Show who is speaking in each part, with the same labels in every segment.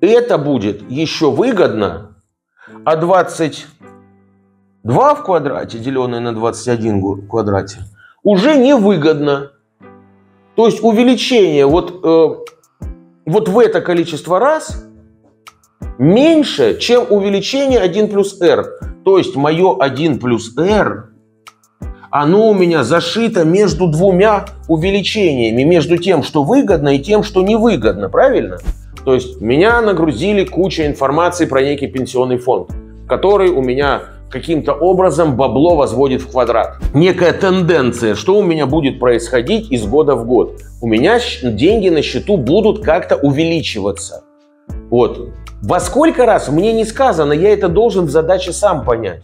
Speaker 1: это будет еще выгодно, а 22 в квадрате, деленное на 21 в квадрате, уже невыгодно. То есть увеличение вот в это количество раз меньше, чем увеличение 1 плюс r. То есть мое 1 плюс r, оно у меня зашито между двумя увеличениями, между тем, что выгодно, и тем, что невыгодно, правильно? То есть меня нагрузили кучей информации про некий пенсионный фонд, который у меня каким-то образом бабло возводит в квадрат. Некая тенденция, что у меня будет происходить из года в год. У меня деньги на счету будут как-то увеличиваться. Вот. Во сколько раз мне не сказано, я это должен в задаче сам понять.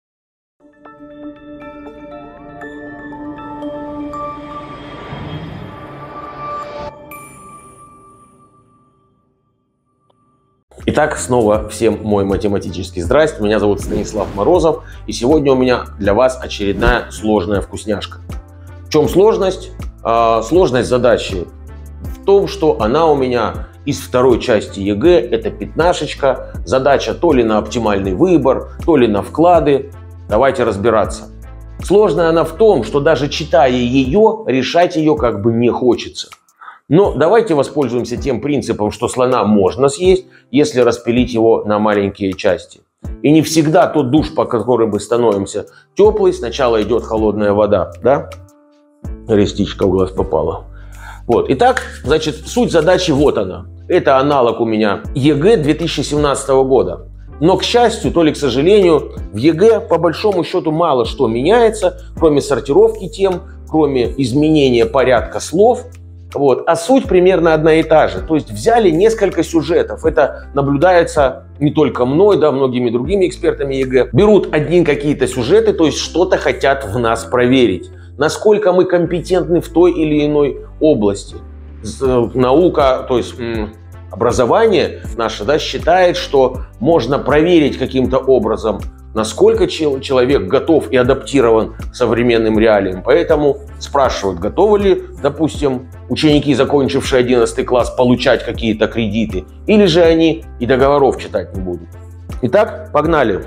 Speaker 1: Итак, снова всем мой математический здрасте. Меня зовут Станислав Морозов. И сегодня у меня для вас очередная сложная вкусняшка. В чем сложность? Сложность задачи в том, что она у меня из второй части ЕГЭ. Это пятнашечка. Задача то ли на оптимальный выбор, то ли на вклады. Давайте разбираться. Сложная она в том, что даже читая ее, решать ее как бы не хочется. Но давайте воспользуемся тем принципом, что слона можно съесть, если распилить его на маленькие части. И не всегда тот душ, по которому мы становимся теплый, сначала идет холодная вода, да? Рестичка в глаз попала. Вот. Итак, значит, суть задачи вот она. Это аналог у меня ЕГЭ 2017 года. Но, к счастью, то ли к сожалению, в ЕГЭ по большому счету мало что меняется, кроме сортировки тем, кроме изменения порядка слов. Вот. А суть примерно одна и та же. То есть взяли несколько сюжетов. Это наблюдается не только мной, да, многими другими экспертами ЕГЭ. Берут одни какие-то сюжеты, то есть что-то хотят в нас проверить. Насколько мы компетентны в той или иной области. Наука, то есть образование наше, да, считает, что можно проверить каким-то образом, насколько человек готов и адаптирован к современным реалиям. Поэтому спрашивают, готовы ли, допустим, ученики, закончившие 11 класс, получать какие-то кредиты, или же они и договоров читать не будут. Итак, погнали.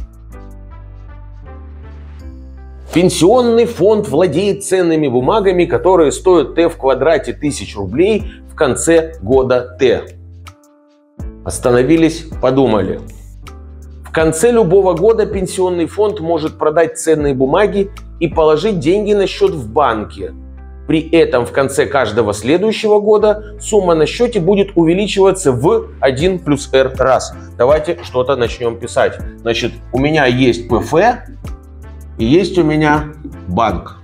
Speaker 1: Пенсионный фонд владеет ценными бумагами, которые стоят t в квадрате 1000 рублей в конце года t. Остановились, подумали. В конце любого года пенсионный фонд может продать ценные бумаги и положить деньги на счет в банке. При этом в конце каждого следующего года сумма на счете будет увеличиваться в 1 плюс r раз. Давайте что-то начнем писать. Значит, у меня есть ПФ и есть у меня банк.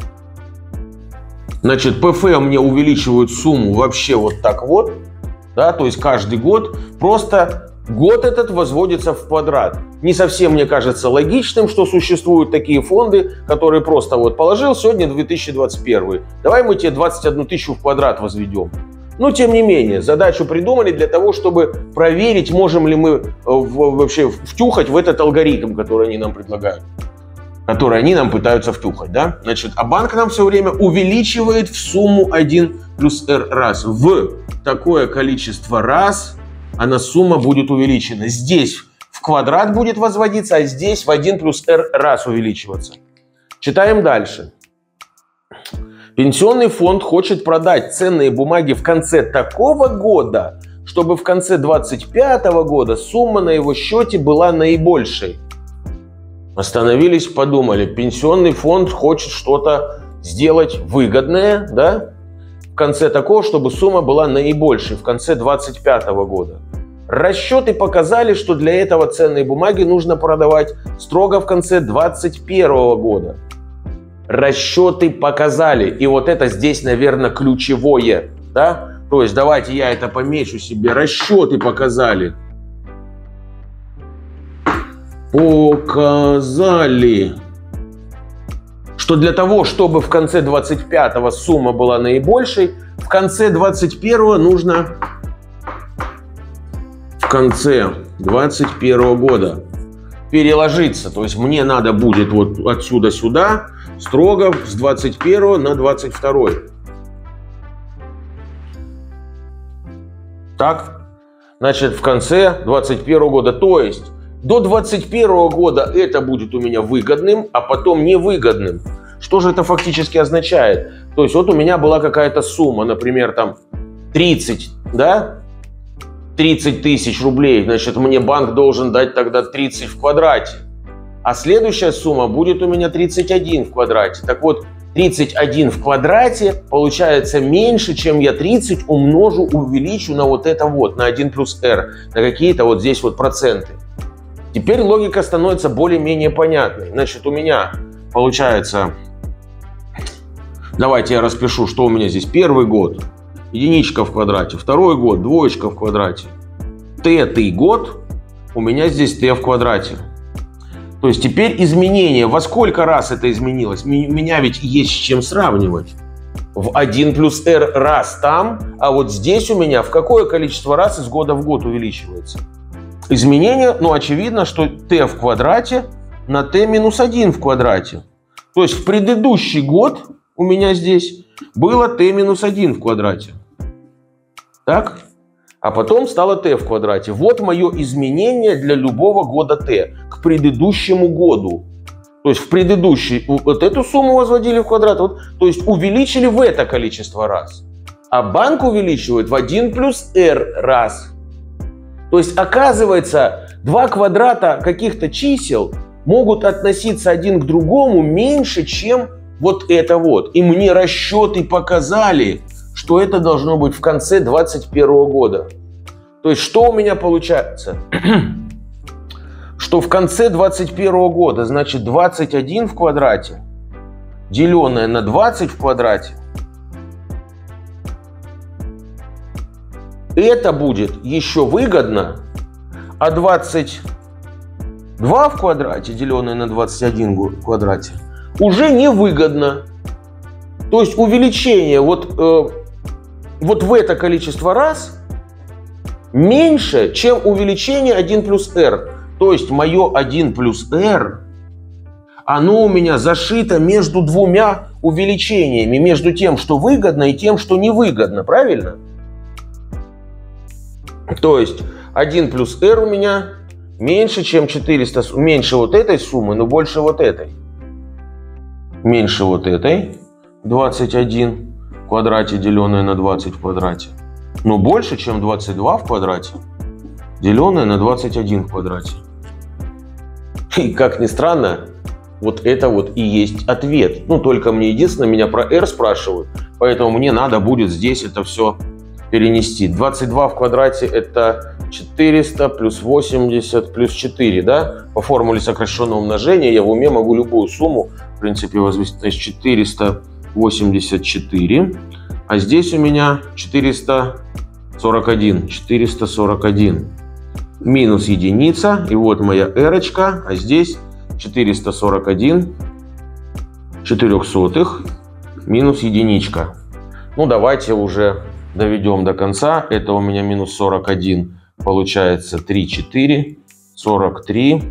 Speaker 1: Значит, ПФ мне увеличивают сумму вообще вот так вот. Да, то есть каждый год просто... Год этот возводится в квадрат. Не совсем, мне кажется, логичным, что существуют такие фонды, которые просто вот положил сегодня 2021. Давай мы тебе 21 тысячу в квадрат возведем. Но тем не менее, задачу придумали для того, чтобы проверить, можем ли мы вообще втюхать в этот алгоритм, который они нам предлагают. Который они нам пытаются втюхать, да? Значит, а банк нам все время увеличивает в сумму 1 плюс r раз. В такое количество раз сумма будет увеличена. Здесь в квадрат будет возводиться, а здесь в 1 плюс r раз увеличиваться. Читаем дальше. Пенсионный фонд хочет продать ценные бумаги в конце такого года, чтобы в конце 2025 года сумма на его счете была наибольшей. Остановились, подумали. Пенсионный фонд хочет что-то сделать выгодное, да? В конце такого, чтобы сумма была наибольшей, в конце 2025 года. Расчеты показали, что для этого ценные бумаги нужно продавать строго в конце 2021 года. Расчеты показали. И вот это здесь, наверное, ключевое. Да? То есть давайте я это помечу себе. Расчеты показали. Показали, что для того, чтобы в конце 25-го сумма была наибольшей, в конце 21-го нужно в конце 21 года переложиться. То есть мне надо будет вот отсюда сюда строго с 21 на 22. Так? значит, в конце 2021 года. То есть до 2021 года это будет у меня выгодным, а потом невыгодным. Что же это фактически означает? То есть вот у меня была какая-то сумма, например, там 30, да? 30 тысяч рублей, значит, мне банк должен дать тогда 30 в квадрате. А следующая сумма будет у меня 31 в квадрате. Так вот, 31 в квадрате получается меньше, чем я 30 увеличу на вот это вот, на 1 плюс r, на какие-то вот здесь вот проценты. Теперь логика становится более-менее понятной. Значит, у меня получается, давайте я распишу, что у меня здесь. Первый год единичка в квадрате, второй год двоечка в квадрате. Т-й год у меня здесь t в квадрате. То есть теперь изменение. Во сколько раз это изменилось? Меня ведь есть с чем сравнивать. В 1 плюс r раз там, а вот здесь у меня в какое количество раз из года в год увеличивается? Изменение, ну, очевидно, что t в квадрате на t минус 1 в квадрате. То есть в предыдущий год у меня здесь было t минус 1 в квадрате. Так? А потом стало t в квадрате. Вот мое изменение для любого года t к предыдущему году. То есть в предыдущий вот эту сумму возводили в квадрат, вот, то есть увеличили в это количество раз. А банк увеличивает в 1 плюс r раз. То есть оказывается, два квадрата каких-то чисел могут относиться один к другому меньше, чем вот это вот. И мне расчеты показали, что это должно быть в конце 2021 года. То есть что у меня получается? Что в конце 2021 года, значит, 21 в квадрате, деленное на 20 в квадрате, это будет еще выгодно, а 22 в квадрате, деленное на 21 в квадрате, уже невыгодно. То есть увеличение вот в это количество раз меньше, чем увеличение 1 плюс r. То есть мое 1 плюс r, оно у меня зашито между двумя увеличениями, между тем, что выгодно, и тем, что невыгодно. Правильно? То есть 1 плюс r у меня меньше, чем 400, меньше вот этой суммы, но больше вот этой. Меньше вот этой, 21 в квадрате, деленное на 20 в квадрате. Но больше, чем 22 в квадрате, деленное на 21 в квадрате. И как ни странно, вот это вот и есть ответ. Ну, только мне единственное, меня про r спрашивают, поэтому мне надо будет здесь это все перенести. 22 в квадрате это 400 плюс 80 плюс 4, да? По формуле сокращенного умножения я в уме могу любую сумму, в принципе, возвести. То есть 484, а здесь у меня 441. 441. Минус единица, и вот моя r-очка, а здесь 441 400 минус единичка. Ну, давайте уже доведем до конца. Это у меня минус 41, получается 3, 4, 43,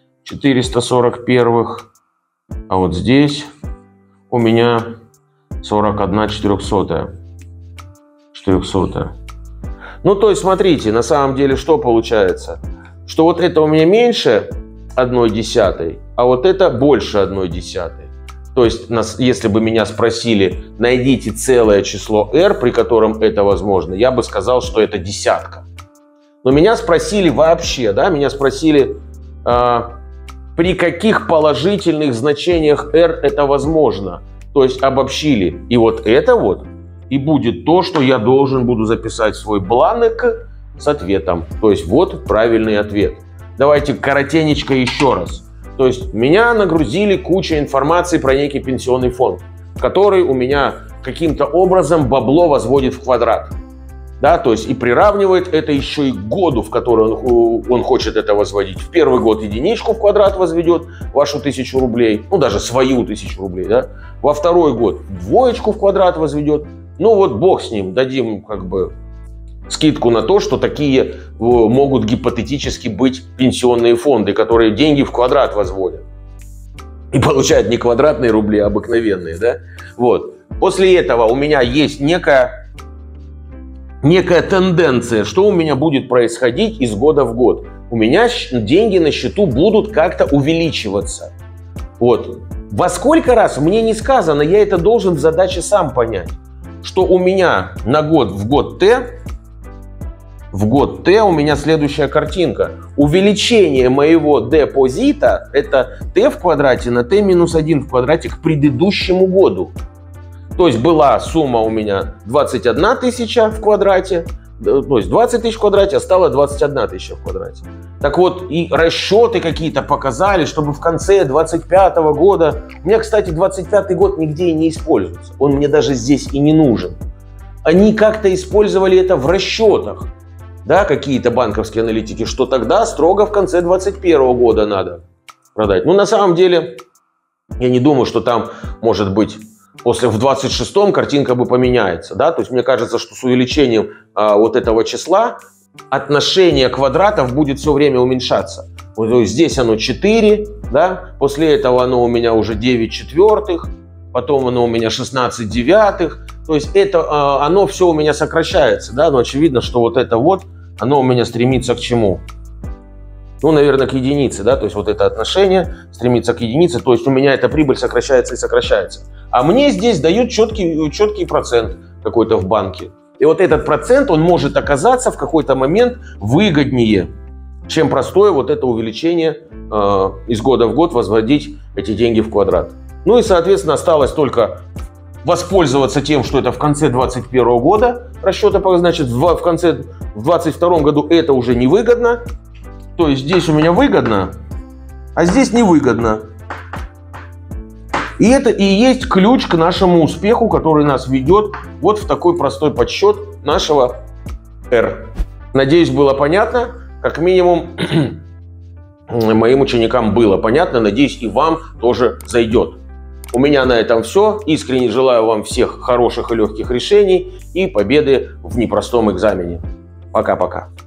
Speaker 1: 441. А вот здесь у меня 41 400. 400. Ну, то есть, смотрите, на самом деле, что получается? Что вот это у меня меньше 1/10, а вот это больше 1/10. То есть, если бы меня спросили, найдите целое число r, при котором это возможно, я бы сказал, что это десятка. Но меня спросили вообще, да, меня спросили, при каких положительных значениях r это возможно. То есть, обобщили. И вот это вот, и будет то, что я должен буду записать в свой бланк с ответом. То есть вот правильный ответ. Давайте коротенечко еще раз. То есть меня нагрузили кучей информации про некий пенсионный фонд, который у меня каким-то образом бабло возводит в квадрат. Да, то есть и приравнивает это еще и к году, в который он хочет это возводить. В первый год единичку в квадрат возведет, вашу 1000 рублей, ну даже свою 1000 рублей, да. Во второй год двоечку в квадрат возведет. Ну вот бог с ним, дадим как бы скидку на то, что такие могут гипотетически быть пенсионные фонды, которые деньги в квадрат возводят. И получают не квадратные рубли, а обыкновенные, да. Вот. После этого у меня есть некая некая тенденция, что у меня будет происходить из года в год. У меня деньги на счету будут как-то увеличиваться. Вот. Во сколько раз, мне не сказано, я это должен в задаче сам понять, что у меня на год в год Т у меня следующая картинка. Увеличение моего депозита – это Т в квадрате на Т минус 1 в квадрате к предыдущему году. То есть была сумма у меня 21 тысяча в квадрате, то есть 20 тысяч в квадрате, а стало 21 тысяча в квадрате. Так вот, и расчеты какие-то показали, чтобы в конце 25 года... У меня, кстати, 25 год нигде и не используется. Он мне даже здесь и не нужен. Они как-то использовали это в расчетах. Да, какие-то банковские аналитики, что тогда строго в конце 2021 года надо продать. Ну, на самом деле, я не думаю, что там, может быть, в 26-м картинка бы поменяется. Да? То есть, мне кажется, что с увеличением вот этого числа отношение квадратов будет все время уменьшаться. Вот, то есть, здесь оно 4, да? После этого оно у меня уже 9 четвертых, потом оно у меня 16 девятых. То есть это, оно все у меня сокращается, да, но очевидно, что вот это вот, оно у меня стремится к чему? Ну, наверное, к единице, да, то есть вот это отношение стремится к единице, то есть у меня эта прибыль сокращается и сокращается. А мне здесь дают четкий процент какой-то в банке. И вот этот процент, он может оказаться в какой-то момент выгоднее, чем простое вот это увеличение из года в год возводить эти деньги в квадрат. Ну и, соответственно, осталось только воспользоваться тем, что это в конце 2021 года расчета, значит, в 2022 году это уже невыгодно. То есть здесь у меня выгодно, а здесь невыгодно. И это и есть ключ к нашему успеху, который нас ведет вот в такой простой подсчет нашего R. Надеюсь, было понятно. Как минимум, моим ученикам было понятно. Надеюсь, и вам тоже зайдет. У меня на этом все. Искренне желаю вам всех хороших и легких решений и победы в непростом экзамене. Пока-пока.